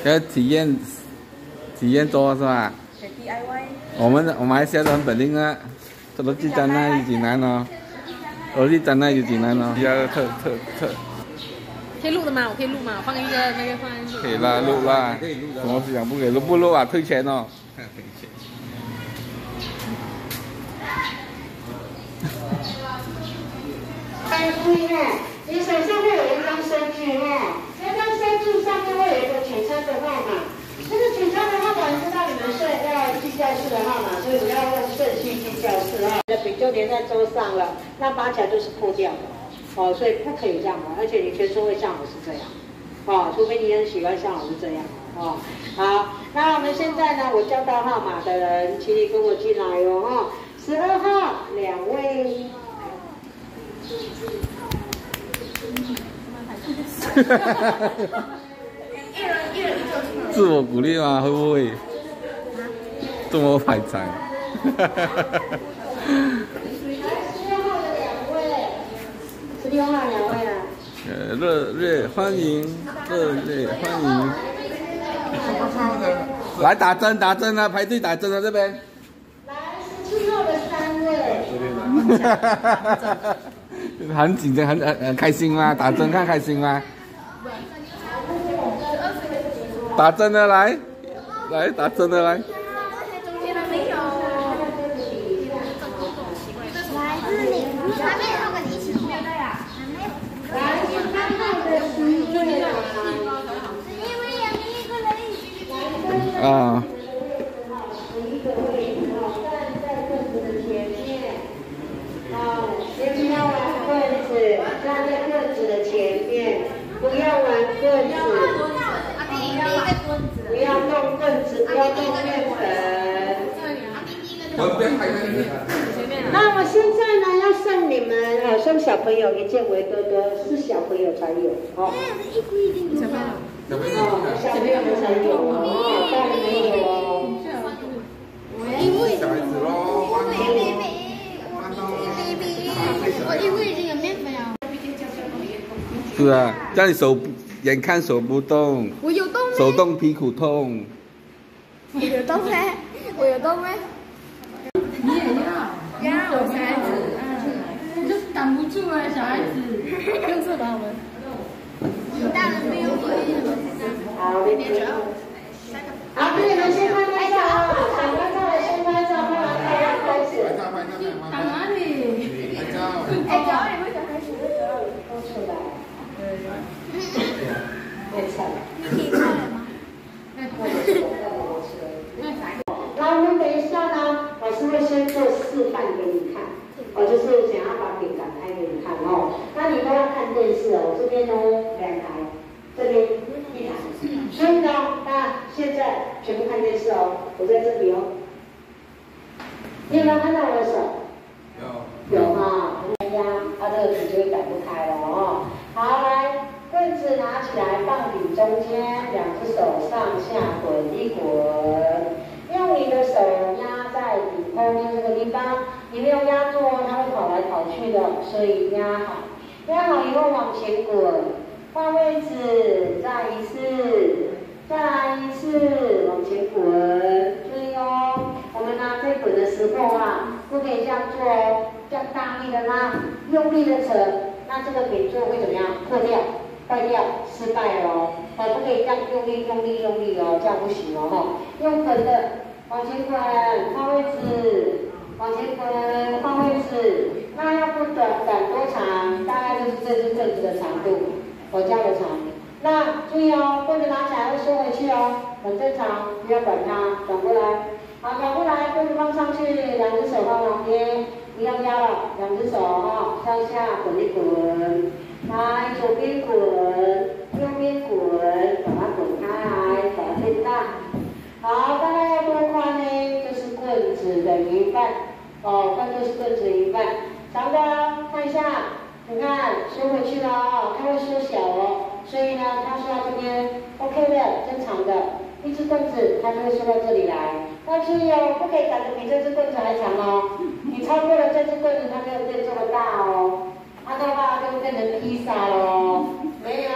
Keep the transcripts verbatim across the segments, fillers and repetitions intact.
要体验体验做是吧？ D I Y。 我们我马来西亚都很本领啊，这逻辑展览有几难哦，逻辑展览有几难哦，比较特特特。 可以录的吗？我可以录吗？我放一个那个放进去。 可以啦，录啦。什么思想不给录不录啊？退钱哦。退钱。 翻规呢，你手上会有一张收据哈，这张收据上面会有一个取餐的号码，这个取餐的号码知道你们是要进教室的号码，所以我要用顺序进教室啊。的笔就连在桌上了，那拔起来就是破掉的哦，所以不可以这样哦，而且你全说会像我是这样哦，除非你很喜欢像我是这样哦。好，那我们现在呢，我叫到号码的人，请你跟我进来哦哈，十二号两位。 自我鼓励吗？会不会这么排场？ 十六号两位啊。 呃，热烈欢迎，热烈欢迎。来打针，打针啊！排队打针啊！这边。 来，十七号的三位。 哈哈哈哈哈！很紧张，很很很开心吗？打针看开心吗？打针的来，来打针的来。 来自你，还没有跟你一起去的呀？还没有。 来，十三号的十位啊。 因为也没一个人一起去。 啊。 十一个位置哦，站在凳子的前面。哦，先不要玩棍子，站在棍子的前面，不要玩棍子。不要弄棍子，不要弄面粉。那我现在呢，要送你们呃，送小朋友一件围兜兜，是小朋友才有哦。 小朋友， 哦，小朋友们才有哦，大人没有哦。 因为小孩子咯。 我因为这个面粉啊。 是啊，叫你手眼看手不动。 我有动。 手动屁股痛。 我有动没？我有动没？ 你也要，要我小孩子，嗯，就是挡不住啊，小孩子，用色吧我们。 大人没有我好，别别好，对，你们先拍拍照啊，想拍照的先拍照，拍完照要开始。 挡哪里？ 拍照。 哎，脚也会小孩子的脚都出来。太惨了。 你可以看了吗？ 那我们等一下呢，老师会先做示范给你看，我就是想要把饼展开给你看哦。那你都要看电视哦，这边呢两台，这边一台，所以呢，那现在全部看电视哦，我在这里哦。你有没有看到我的手？有。有哈，哎呀，它这个笔就会展不开了哦。好，来。棍子拿起来放笔中间，两只手上下滚一滚，用你的手压在笔后面这个地方，你没有压住哦，它会跑来跑去的，所以压好，压好以后往前滚，换位置，再一次，再来一次，往前滚，注意哦，我们呢在滚的时候啊，不可以这样做哦，这样大力的拉，用力的扯，那这个饼座会怎么样？破掉。坏掉，失败了哦！哦，不可以这样用力、用力、用力哦，这样不行哦哈。用滚的，往前滚，换位置，往前滚，换位置。那要不短，短多长？大概就是这只棍子的长度，我这样的长。那注意哦，棍子拿起来会收回去哦，很正常，不要管它，转过来。好，转过来，棍子放上去，两只手放旁边，不要压了，两只手哈，向下滚一滚。来，左边滚，右边滚，把它滚开来，把它变大。好，大概要多宽呢？就是棍子的一半，哦，那就是棍子一半。长的，看一下，你看收回去了哦，它会缩小哦，所以呢，它缩到这边 ，OK 的，正常的。一只棍子它就会缩到这里来。那注意哦，不可以长得比这只棍子还长哦。你超过了这只棍子，它没有变这么大哦。它的话就变成披萨喽，没有要做披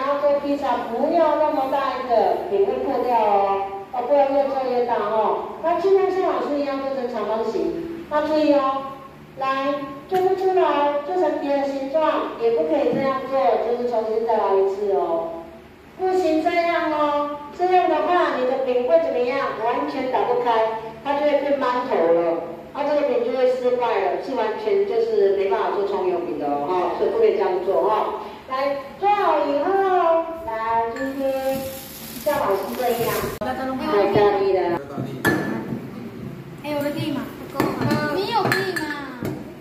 意一下，不要那么大一个，饼会破掉哦。哦，不要越做越大哦。那尽量像老师一样做成长方形。那注意哦，来做不出来，做成别的形状，也不可以这样做，就是重新再来一次哦。不行这样哦，这样的话你的饼会怎么样？完全打不开，它就会变馒头了。啊，这个饼就会失败了，是完全就是没办法做葱油饼的哦，哈，所以不可以这样做哈。来，做好以后，来今天像老师这样，太大力了。 还有个地吗？你有地吗？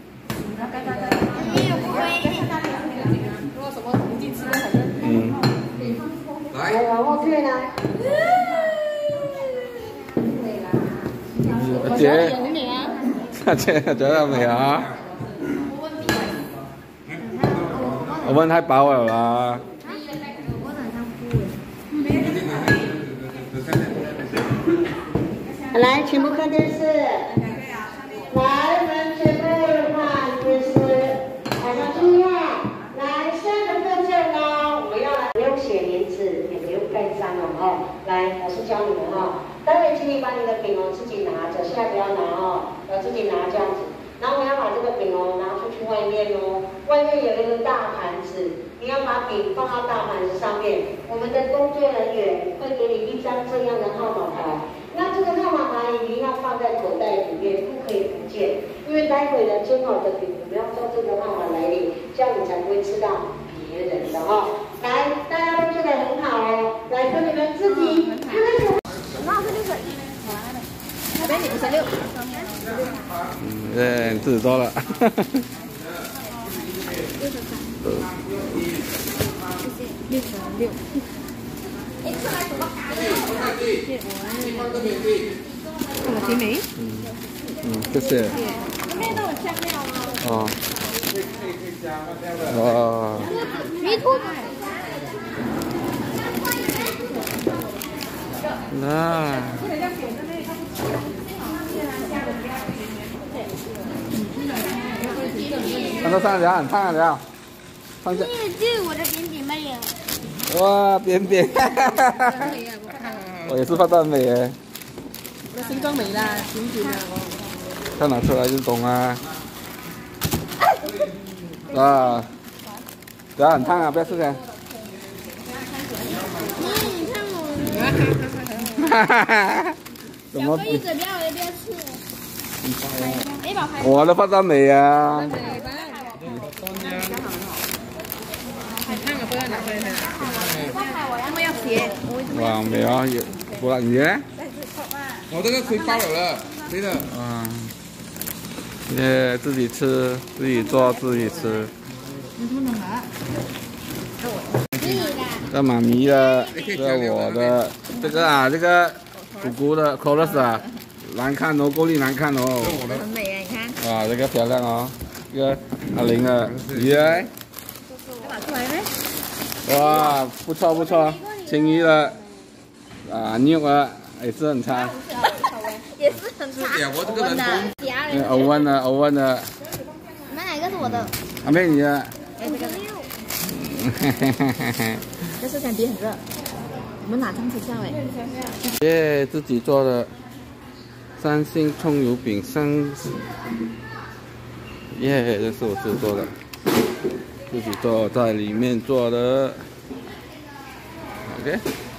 你有不会？如果什么不进吃的很。 嗯。 来，往后退来。 姐，大姐觉得美啊？我问太饱了啦。 来，全部看电视。来，我们全部看电视。好像注意啊！来，下一个步骤呢，我们要来不用写名字，也不用盖章了哦。来，老师教你们哦。待会请你把你的饼哦自己拿着，现在不要拿哦，要自己拿这样子。然后我们要把这个饼哦拿出去外面哦，外面有一个大盘子，你要把饼放到大盘子上面。我们的工作人员会给你一张这样的号码牌，那这个号码牌一定要放在口袋里面，不可以不见，因为待会呢煎好的饼我们要照这个号码来领，这样你才不会吃到别人的哦。来，大家都做得很好哦，来跟你们自己看看什么。 那是六十一，那边你五十六。 嗯，对，自己做了。 六十六。我甜美。 嗯嗯，谢谢。 里面都有香料哦。 哦。 哇。 迷途。 那。看到上来很烫啊，聊。放下。 这我的扁扁妹呀。 哇，扁扁。我也是画得很美耶。 我形状美啦，扁扁啊。 看哪出来就懂啊。啊，等下很烫啊，不要吃点。 你看我。 哈哈哈！怎么？ 小杯子不要也不要吃。哎，宝牌。 我的画得美啊。哇，美啊！有，不然你呢？ 我这个可以包了了，对的。 嗯，耶，自己吃，自己做，自己吃。这妈咪的，这我的，这个啊，这个姑姑的 chorus 啊，难看哦，够力难看哦。 很美啊，你看。 哇，这个漂亮哦，这个阿玲的，耶。 拿出来呗。 哇，不错不错，青衣的，啊，牛啊，也是很差。 也是很差。 我这个人工。 欧文的，欧文的。 你们哪个是我的？ 阿妹你的。 哎，这个六。但是想鼻很热，我们拿汤匙下哎。 耶，自己做的三星葱油饼三，耶，这是我自己做的，自己做在里面做的 ，OK。